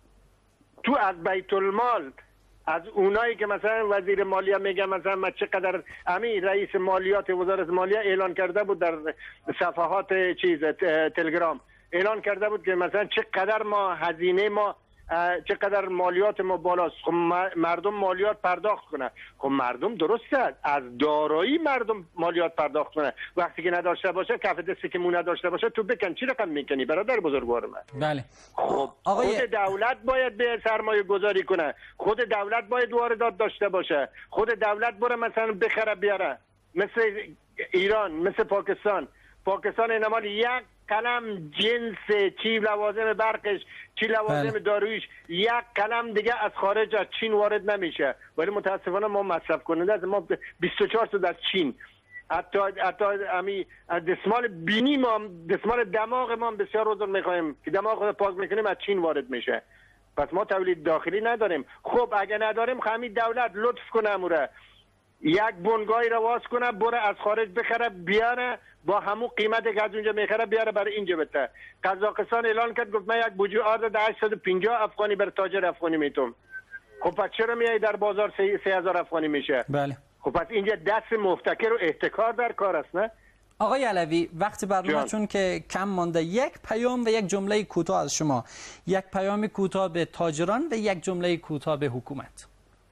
تو از بیت المال از اونایی که مثلا وزیر مالیه میگه مثلا ما چقدر امی رئیس مالیات وزارت مالیه اعلان کرده بود در صفحات چیز تلگرام اعلان کرده بود که مثلا چقدر ما هزینه ما چقدر مالیات ما بالاست. خب مردم مالیات پرداخت کنه. خب مردم درسته از دارایی مردم مالیات پرداخت کنه. وقتی که نداشته باشه کف دستی که مو نداشته باشه تو بکن چی رقم میکنی برادر بزرگوار من؟
بله.
خب آقای... خود دولت باید به سرمایه گذاری کنه. خود دولت باید واردات داشته باشه. خود دولت بره مثلا بخره بیاره مثل ایران مثل پاکستان. پاکستان اینما یک کلم جنس چی لوازم برقش چی لوازم بله. دارویش یک کلم دیگه از خارج از چین وارد نمیشه. ولی متاسفانه ما مصرف کننده از ما بیست و چهار تا از چین حتی حتی امی دستمال بینی ما دستمال دماغ ما بسیار روزن میخوایم که دماغ رو پاک میکنیم از چین وارد میشه. پس ما تولید داخلی نداریم. خب اگه نداریم همین دولت لطف کنه اموره یک بنگاهی رو واس کنه بره از خارج بخره بیاره با همون قیمتی که از اونجا میخره بیاره برای اینجا بده. قزاقستان اعلان کرد گفت من یک بوجی آرد در هشتصد و پنجاه افغانی بر تاجر افغانی میتونم. خب پس چرا میای در بازار سه هزار افغانی میشه؟
بله.
خب پس اینجا دست مفتکر و احتکار در کار است نه؟
آقای علوی وقت برنامه چون که کم مانده یک پیام و یک جمله کوتاه از شما. یک پیام کوتاه به تاجران و یک جمله کوتاه به حکومت.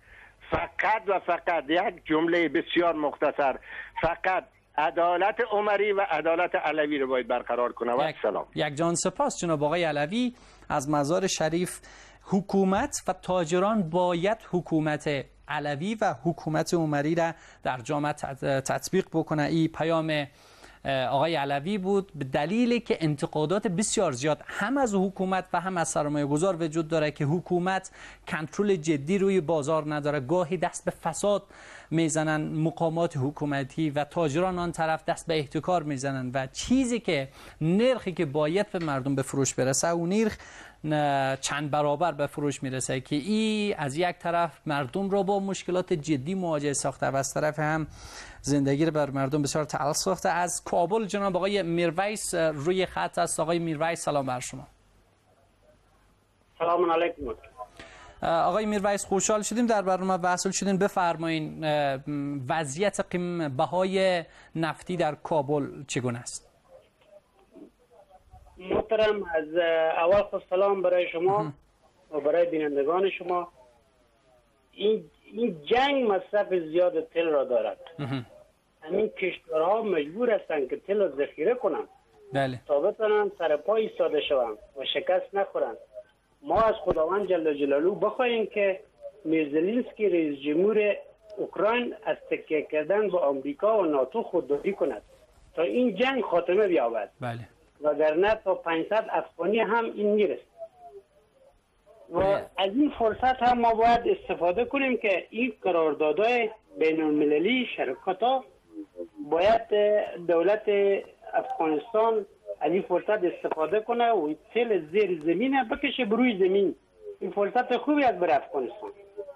فقط و فقط یک جمله بسیار مختصر. فقط عدالت عمری و عدالت علوی رو باید برقرار کنه. و یک سلام.
یک جان سپاس جناب آقای علوی از مزار شریف. حکومت و تاجران باید حکومت علوی و حکومت عمری را در جامعه تطبیق بکنه. این پیام آقای علوی بود به دلیلی که انتقادات بسیار زیاد هم از حکومت و هم از سرمایه گذار وجود داره که حکومت کنترل جدی روی بازار نداره. گاهی دست به فساد میزنن مقامات حکومتی و تاجران آن طرف دست به احتکار میزنن و چیزی که نرخی که باید به مردم به فروش برسه اون نرخ چند برابر به فروش میرسه که ای از یک طرف مردم رو با مشکلات جدی مواجه ساخته و از طرف هم زندگی رو بر مردم بسیار تعال ساخته. از کابل جناب آقای میرویس روی خط است. آقای میرویس سلام بر شما.
سلام علیکم.
آقای میرویس خوشحال شدیم در برنامه وصل شدیم. بفرمایین وضعیت قیم بهای نفتی در کابل چگونه است؟
محترم، از اول خود سلام برای شما و برای بینندگان شما. این این جنگ مصرف زیاد تل را دارد. همین کشورها مجبور هستند که تل را ذخیره کنند
بله
تا بتوانند سر پا ایستاده شوند و شکست نخورند. ما از خداوند جل جلاله بخواهیم که میرزلینسکی رئیس جمهور اوکراین از تکیه کردن به آمریکا و ناتو خودداری کند تا این جنگ خاتمه بیابد.
بله.
وگرنه تا پانصد افغانی هم این میرسه. و از این فرصت هم ما باید استفاده کنیم که این قراردادهای بین المللی شرکت‌ها باید دولت افغانستان از این فرصت استفاده کنه و تل زیر زمین بکشه بروی زمین. این فرصت خوبی است برای افغانستان.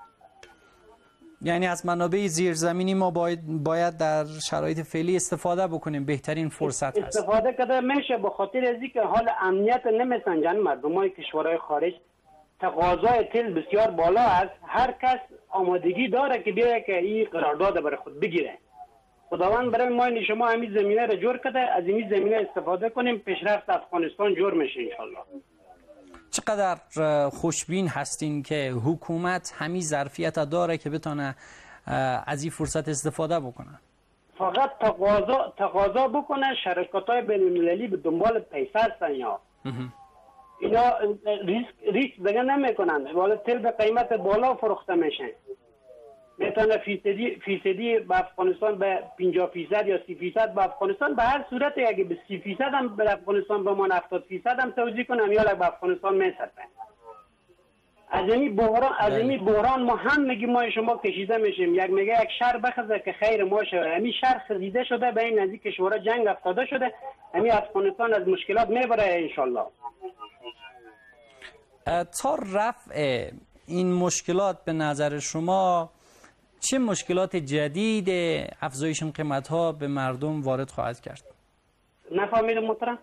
یعنی از منابع زیرزمینی ما باید, باید در شرایط فعلی استفاده بکنیم. بهترین فرصت هست.
استفاده کرده میشه به خاطر از اینکه حال امنیت نمیسنجن مردمای کشورهای خارج. تقاضای تل بسیار بالا است. هر کس آمادگی داره که بیاید که این قرارداد برای خود بگیره. خداوند برای ما این شما همین زمینه را جور کرده، از این زمینه استفاده کنیم، پیشرفت افغانستان جور میشه انشالله.
چقدر خوشبین هستین که حکومت همین ظرفیت داره که بتونه از این فرصت استفاده بکنه؟
فقط تقاضا تقاضا بکنه. شرکت‌های بین‌المللی به دنبال پیسه هستن یا اینا ریسک ریسک دیگه نمیکنن. ولی تل به قیمت بالا فروخته میشه. میتونه فیصدی فیصدی به افغانستان به پنجاه فیصد یا سی فیصد به افغانستان. به هر صورت اگه به سی فیصد هم به افغانستان به ما هفتاد فیصد هم توزیع کنم یا به افغانستان میسپه. از این بحران از این بحران ما هم میگیم ما شما کشیده میشیم. یک میگه یک شهر بخزه که خیر ما شه. همین شهر خریده شده به این نزدیک کشورها جنگ افتاده شده. همین افغانستان از مشکلات میبره انشالله.
تا رفع این مشکلات به نظر شما چه مشکلات جدید افزایش قیمت ها به مردم وارد خواهد کرد؟
نفهمیدم محترم.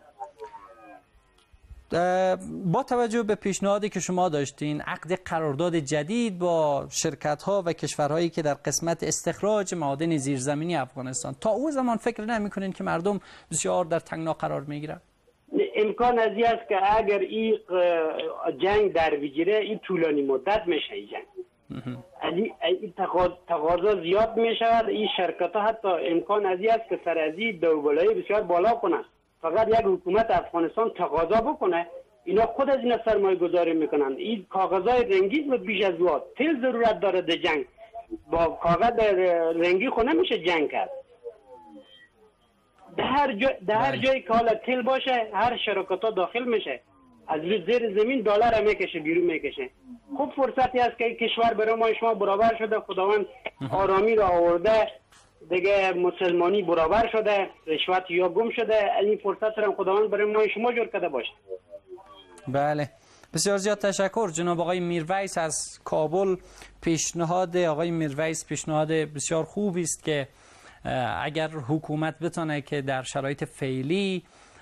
با توجه به پیشنهادی که شما داشتین عقد قرارداد جدید با شرکت ها و کشورهایی که در قسمت استخراج معادن زیرزمینی افغانستان، تا او زمان فکر نمی کنین که مردم بسیار در تنگنا قرار می گیرن؟
امکان از این است که اگر این جنگ در بگیره این طولانی مدت میشه. این جنگ این تقاضا زیاد می شود. این شرکت ها حتی امکان از این است که سر از این دوبلایی بسیار بالا کنند. فقط یک حکومت افغانستان تقاضا بکنه اینا خود از این سرمایه گذاری میکنند. این کاغذهای رنگی و بیش از وقت تل ضرورت داره در جنگ. با کاغذ رنگی خود نمیشه جنگ کرد. در هر جا در هر جایی که حالا تل باشه هر شرکت ها داخل میشه. از زیر زمین دلار میکشه بیرون میکشه. خوب فرصتی است که کشور برای ما شما برابر شده. خداوند آرامی را آورده. دیگه مسلمانی برابر شده. رشوت یا گم شده. این فرصت را خداوند برای ما شما جور کرده باشه.
بله، بسیار زیاد تشکر جناب آقای میرویس از کابل. پیشنهاد آقای میرویس پیشنهاد بسیار خوبی است که اگر حکومت بتونه که در شرایط فعلی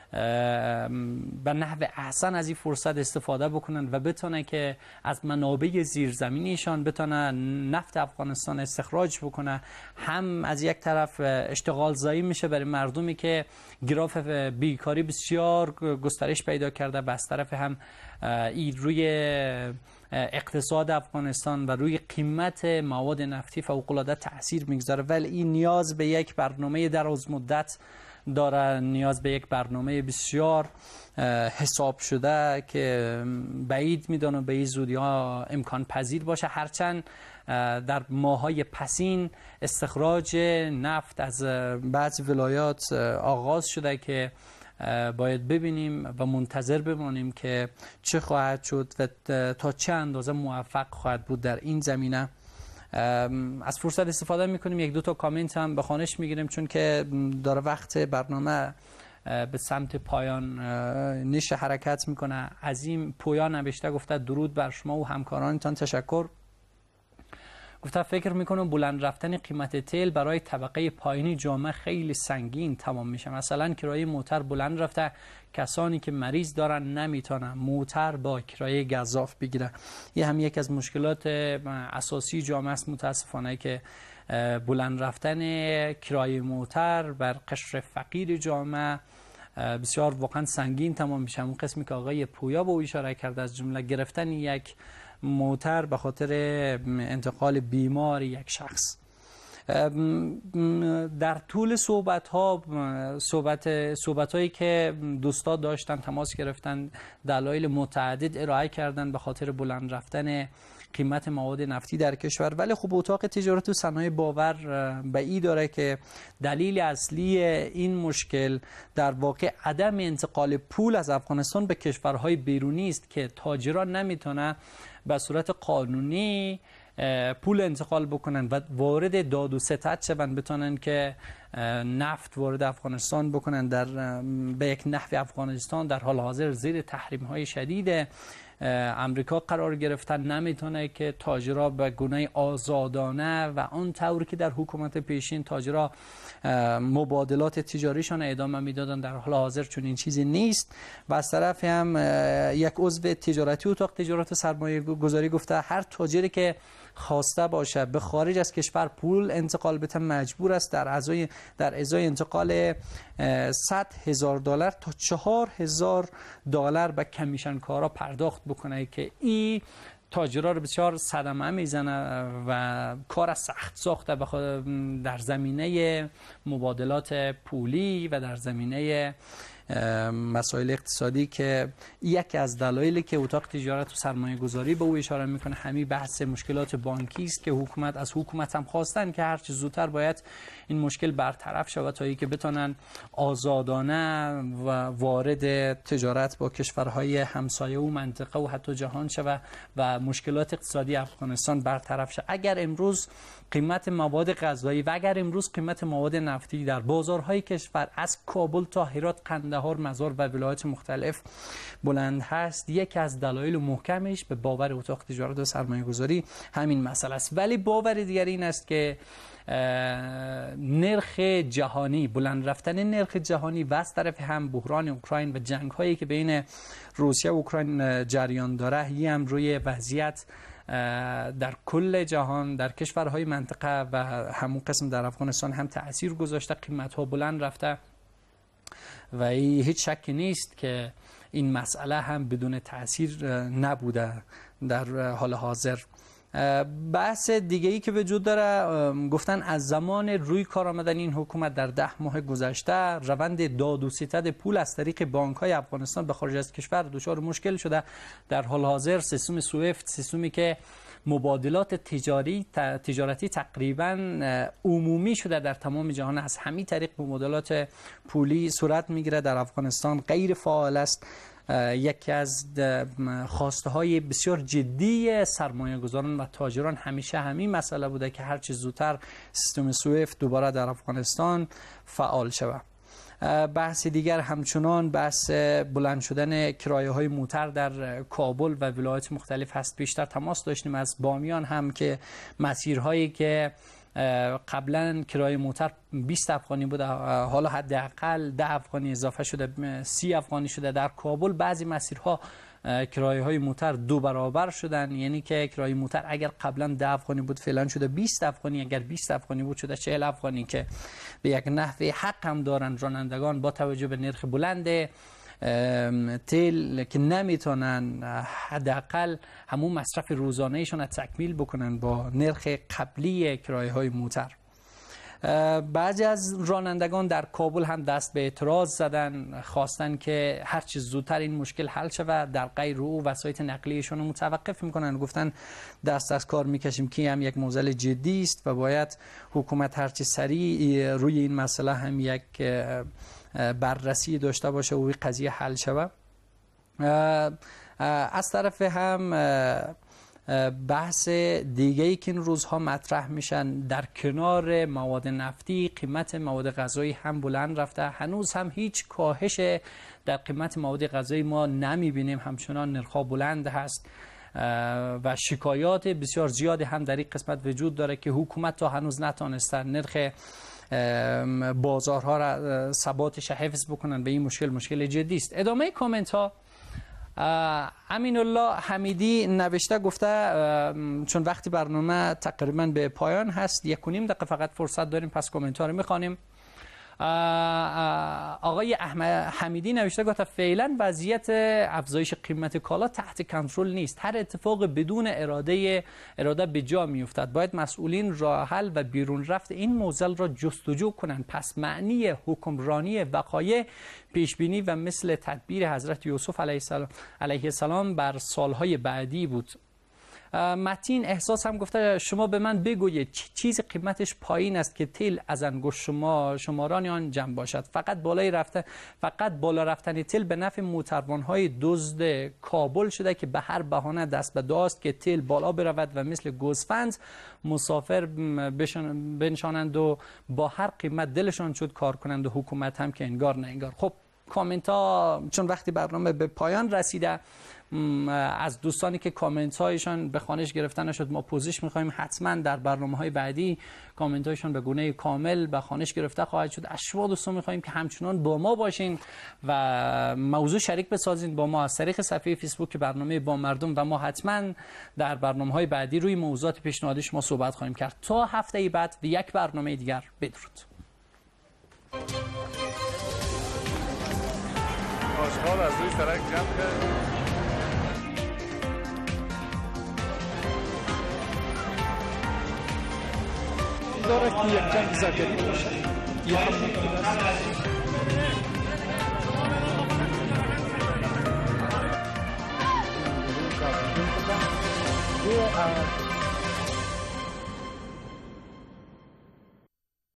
به نحو احسن از این فرصت استفاده بکنن و بتونه که از منابع زیرزمینیشان بتونه نفت افغانستان استخراج بکنه، هم از یک طرف اشتغال زایی میشه برای مردمی که گراف بیکاری بسیار گسترش پیدا کرده، و از طرف هم این روی اقتصاد افغانستان و روی قیمت مواد نفتی فوق‌العاده تاثیر میگذاره. ولی این نیاز به یک برنامه دراز مدت داره، نیاز به یک برنامه بسیار حساب شده که بعید میدانم به این زودی ها امکان پذیر باشه. هرچند در ماهای پسین استخراج نفت از بعضی ولایات آغاز شده که باید ببینیم و منتظر بمانیم که چه خواهد شد و تا چه اندازه موفق خواهد بود در این زمینه از فرصت استفاده میکنیم یک دو تا کامنت هم به خوانش میگیریم، چون که داره وقت برنامه به سمت پایان نیش حرکت میکنه. عظیم پویا نوشته، گفته درود بر شما و همکارانتان، تشکر. گفته فکر میکنم بلند رفتن قیمت تیل برای طبقه پایینی جامعه خیلی سنگین تمام میشه. مثلا کرایه موتر بلند رفته، کسانی که مریض دارن نمیتونن موتر با کرایه گزاف بگیره. یه هم یک از مشکلات اساسی جامعه است متاسفانه، که بلند رفتن کرایه موتر بر قشر فقیر جامعه بسیار واقعا سنگین تمام میشه. اون قسمی که آقای پویا به او اشاره کرده، از جمله گرفتن یک موتر به خاطر انتقال بیمار یک شخص. در طول صحبت ها صحبت صحبت هایی که دوستا داشتن، تماس گرفتن، دلایل متعدد ارائه کردن به خاطر بلند رفتن قیمت مواد نفتی در کشور. ولی خب اتاق تجارت و صنایع باور به این داره که دلیل اصلی این مشکل در واقع عدم انتقال پول از افغانستان به کشورهای بیرونی است که تاجران نمیتونن به صورت قانونی پول انتقال بکنن و وارد داد و ستد شوند، بتونن که نفت وارد افغانستان بکنن. در به یک نحو افغانستان در حال حاضر زیر تحریم های شدید امریکا قرار گرفتن، نمیتونه که تاجرها به گونه آزادانه و آن طور که در حکومت پیشین تاجرها مبادلات تجاریشان ادامه میدادن، در حال حاضر چون این چیزی نیست. و از طرف هم یک عضو تجارتی اتاق تجارت و سرمایه گذاری گفته هر تاجری که خواسته باشه به خارج از کشور پول انتقال بده مجبور است در ازای در ازای انتقال صد هزار دلار تا چهار هزار دلار به کمیشن کارا پرداخت بکنه، که این تاجرها رو بسیار صدمه میزنه و کار سخت ساخته در زمینه مبادلات پولی و در زمینه مسائل اقتصادی، که یکی از دلایلی که اتاق تجارت و سرمایه گذاری به او اشاره میکنه همین بحث مشکلات بانکی است که حکومت از حکومت هم خواستن که هر چه زودتر باید این مشکل برطرف شود تا اینکه بتونن آزادانه و وارد تجارت با کشورهای همسایه و منطقه و حتی جهان شود و مشکلات اقتصادی افغانستان برطرف شود. اگر امروز قیمت مواد غذایی و اگر امروز قیمت مواد نفتی در بازارهای کشور از کابل تا هرات، قندهار، مزار و ولایات مختلف بلند هست، یکی از دلایل محکمش به باور اتاق تجارت و سرمایه گذاری همین مسئله است. ولی باور دیگر این است که نرخ جهانی، بلند رفتن نرخ جهانی و از طرف هم بحران اوکراین و جنگ هایی که بین روسیه و اوکراین جریان داره، یه هم روی وضعیت در کل جهان، در کشورهای منطقه و همون قسم در افغانستان هم تأثیر گذاشته. قیمت ها بلند رفته و هیچ شکی نیست که این مسئله هم بدون تأثیر نبوده در حال حاضر. بحث دیگه ای که وجود داره، گفتن از زمان روی کار آمدن این حکومت در ده ماه گذشته روند داد و ستد پول از طریق بانک های افغانستان به خارج از کشور دچار مشکل شده. در حال حاضر سیستم سویفت، سیستمی که مبادلات تجاری تجارتی تقریبا عمومی شده در تمام جهان، از همین طریق مبادلات پولی صورت میگیره. در افغانستان غیر فعال است. یکی از خواسته های بسیار جدی سرمایه گذاران و تاجران همیشه همین مسئله بوده که هر چه زودتر سیستم سویفت دوباره در افغانستان فعال شود. بحث دیگر همچنان بحث بلند شدن کرایه های موتر در کابل و ولایات مختلف هست. بیشتر تماس داشتیم از بامیان هم که مسیرهایی که قبلا کرایه موتر بیست افغانی بود، حالا حداقل ده افغانی اضافه شده، سی افغانی شده. در کابل بعضی مسیرها کرایه های موتر دو برابر شدن، یعنی که کرایه موتر اگر قبلا ده افغانی بود فعلا شده بیست افغانی، اگر بیست افغانی بود شده چهل افغانی، که به یک نحوی حق هم دارن رانندگان با توجه به نرخ بلند تیل که نمیتونن حداقل همون مصرف روزانه‌شون رو تکمیل بکنن با نرخ قبلی کرایه های موتر. بعضی از رانندگان در کابل هم دست به اعتراض زدن، خواستن که هر چه زودتر این مشکل حل شود. در غیر او وسایط نقلیه‌شون رو متوقف میکنن، گفتن دست از کار میکشیم که هم یک موضوع جدی است و باید حکومت هر چه سریع روی این مسئله هم یک بررسی داشته باشه و قضیه حل شود. از طرف هم بحث دیگه ای که این روزها مطرح میشن، در کنار مواد نفتی قیمت مواد غذایی هم بلند رفته. هنوز هم هیچ کاهش در قیمت مواد غذایی ما نمیبینیم، همچنان نرخ‌ها بلند هست و شکایات بسیار زیادی هم در این قسمت وجود داره که حکومت تا هنوز نتانسته نرخ بازارها را ثباتش حفظ بکنن. به این مشکل مشکل جدی است. ادامه کامنت ها امین الله حمیدی نوشته، گفته چون وقتی برنامه تقریبا به پایان هست، یک و نیم دقیقه فقط فرصت داریم، پس کامنت ها رو میخوانیم. آقای احمد حمیدی نوشته، گفته فعلا وضعیت افزایش قیمت کالا تحت کنترل نیست، هر اتفاق بدون اراده اراده به جا میافتد، باید مسئولین راه حل و بیرون رفت این معضل را جستجو کنند. پس معنی حکمرانی وقایع پیش بینی و مثل تدبیر حضرت یوسف علیه السلام علیه السلام بر سالهای بعدی بود. متین احساس هم گفته، شما به من بگویید چیز قیمتش پایین است که تیل از انگشت شما شماران آن جمع باشد. فقط بالای رفته فقط بالا رفتن تیل به نفع موتروان‌های دزد کابل شده که به هر بهانه دست به داست که تیل بالا برود و مثل گوسفند مسافر بنشانند و با هر قیمت دلشان شد کار کنند و حکومت هم که انگار نه انگار. خب کامنت ها، چون وقتی برنامه به پایان رسیده، از دوستانی که کامنت هایشان به خوانش گرفته نشد ما پوزش می‌خوایم. حتما در برنامه های بعدی کامنت هایشان به گونه کامل به خوانش گرفته خواهد شد. از شما دوستان می‌خوایم که همچنان با ما باشین و موضوع شریک بسازین با ما از طریق صفحه فیسبوک برنامه با مردم و ما حتما در برنامه های بعدی روی موضوعات پیشنهادی شما صحبت خواهیم کرد. تا هفته بعد و یک برنامه دیگر، بدرود.
آشغال از روی سرک جمع کرد.
داره که یک جنگ زرگری باشه، یه هم ممکن است